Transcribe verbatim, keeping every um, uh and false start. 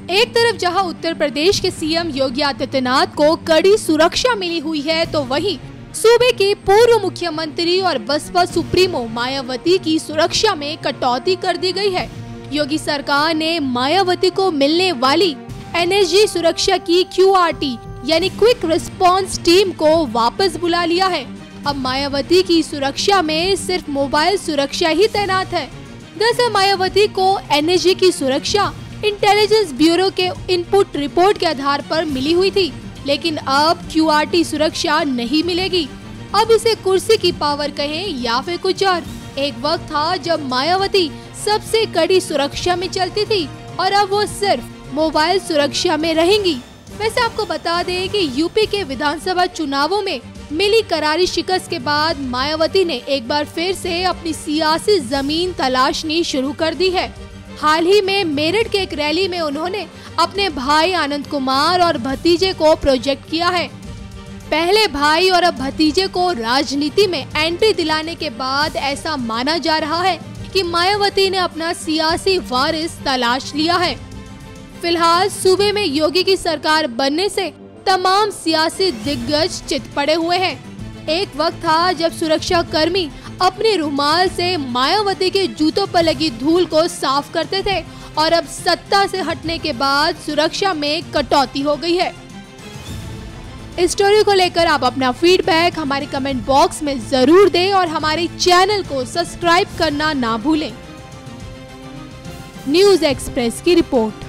एक तरफ जहां उत्तर प्रदेश के सीएम योगी आदित्यनाथ को कड़ी सुरक्षा मिली हुई है, तो वहीं सूबे के पूर्व मुख्यमंत्री और बसपा सुप्रीमो मायावती की सुरक्षा में कटौती कर दी गई है। योगी सरकार ने मायावती को मिलने वाली एनएसजी सुरक्षा की क्यूआरटी यानी क्विक रिस्पांस टीम को वापस बुला लिया है। अब मायावती की सुरक्षा में सिर्फ मोबाइल सुरक्षा ही तैनात है। दरअसल मायावती को एनएसजी की सुरक्षा इंटेलिजेंस ब्यूरो के इनपुट रिपोर्ट के आधार पर मिली हुई थी, लेकिन अब क्यूआरटी सुरक्षा नहीं मिलेगी। अब इसे कुर्सी की पावर कहें या फिर कुछ और। एक वक्त था जब मायावती सबसे कड़ी सुरक्षा में चलती थी और अब वो सिर्फ मोबाइल सुरक्षा में रहेंगी। वैसे आपको बता दें कि यूपी के विधानसभा चुनावों में मिली करारी शिकस्त के बाद मायावती ने एक बार फिर से अपनी सियासी जमीन तलाशनी शुरू कर दी है। हाल ही में मेरठ के एक रैली में उन्होंने अपने भाई आनंद कुमार और भतीजे को प्रोजेक्ट किया है। पहले भाई और अब भतीजे को राजनीति में एंट्री दिलाने के बाद ऐसा माना जा रहा है कि मायावती ने अपना सियासी वारिस तलाश लिया है। फिलहाल सूबे में योगी की सरकार बनने से तमाम सियासी दिग्गज चित पड़े हुए हैं। एक वक्त था जब सुरक्षा कर्मी अपने रुमाल से मायावती के जूतों पर लगी धूल को साफ करते थे और अब सत्ता से हटने के बाद सुरक्षा में कटौती हो गई है। इस स्टोरी को लेकर आप अपना फीडबैक हमारे कमेंट बॉक्स में जरूर दें और हमारे चैनल को सब्सक्राइब करना ना भूलें। न्यूज़ एक्सप्रेस की रिपोर्ट।